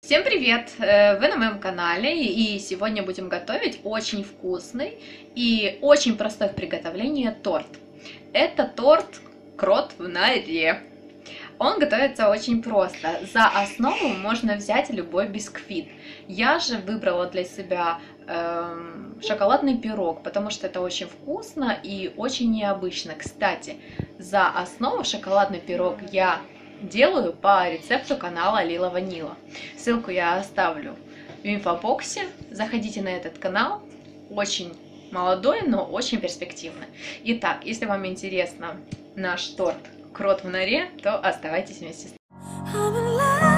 Всем привет! Вы на моем канале, и сегодня будем готовить очень вкусный и очень простой в приготовлении торт. Это торт крот в норе. Он готовится очень просто. За основу можно взять любой бисквит. Я же выбрала для себя шоколадный пирог, потому что это очень вкусно и очень необычно. Кстати, за основу шоколадный пирог я делаю по рецепту канала Лила Ванила. Ссылку я оставлю в инфобоксе. Заходите на этот канал. Очень молодой, но очень перспективный. Итак, если вам интересно наш торт крот в норе, то оставайтесь вместе с нами.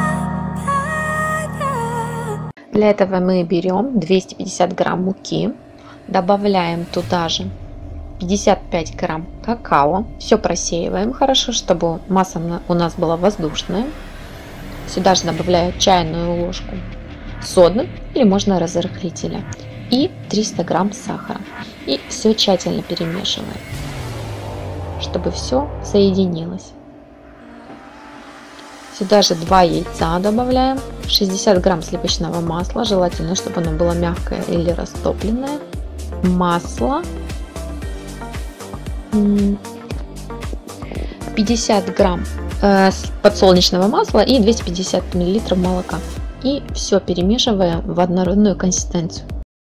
Для этого мы берем 250 грамм муки, добавляем туда же 55 грамм какао, все просеиваем хорошо, чтобы масса у нас была воздушная. Сюда же добавляю чайную ложку соды или можно разрыхлителя и 300 грамм сахара. И все тщательно перемешиваем, чтобы все соединилось. Сюда же 2 яйца добавляем, 60 грамм сливочного масла, желательно, чтобы оно было мягкое или растопленное, масло, 50 грамм подсолнечного масла и 250 миллилитров молока. И все перемешиваем в однородную консистенцию.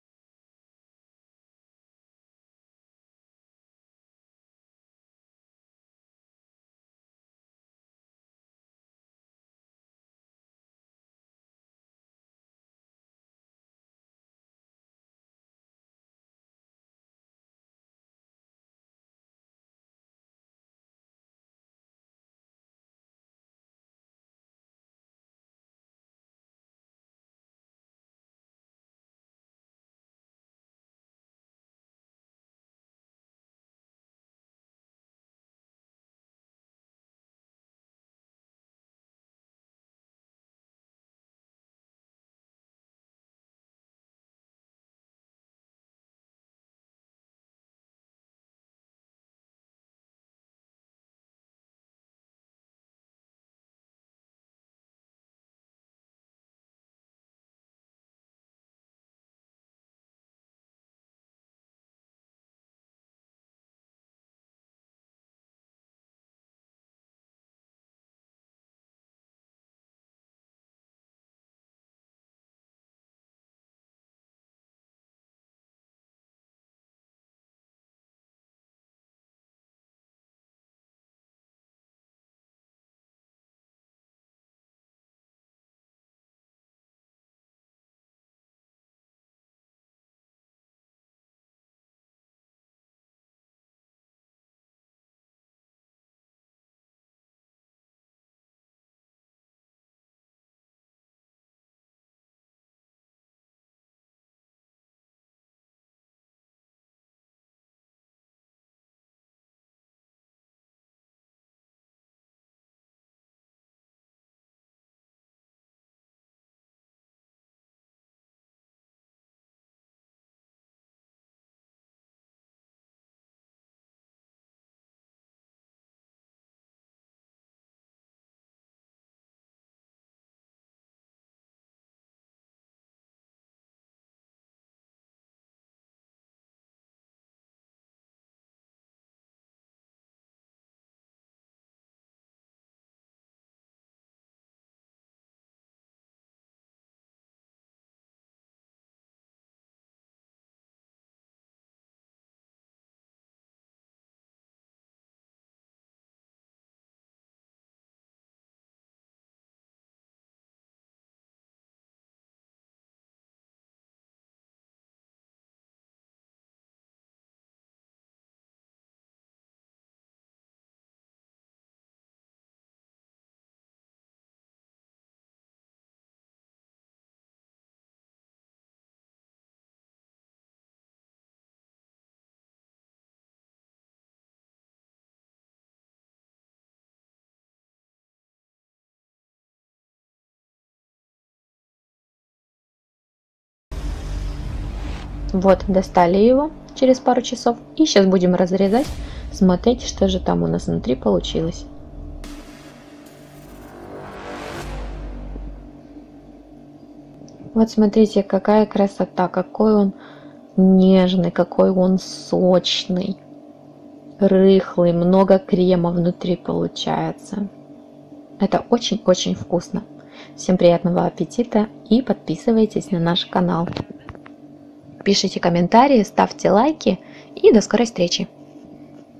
Вот, достали его через пару часов. И сейчас будем разрезать, смотреть, что же там у нас внутри получилось. Вот смотрите, какая красота, какой он нежный, какой он сочный, рыхлый, много крема внутри получается. Это очень-очень вкусно. Всем приятного аппетита и подписывайтесь на наш канал. Пишите комментарии, ставьте лайки и до скорой встречи.